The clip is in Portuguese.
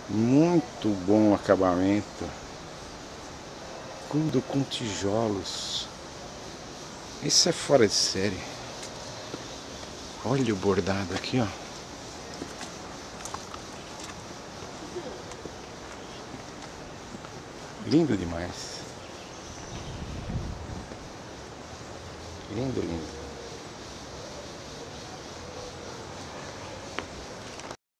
Muito bom acabamento. Tudo com tijolos. Isso é fora de série. Olha o bordado aqui, ó. Lindo demais. Lindo, lindo.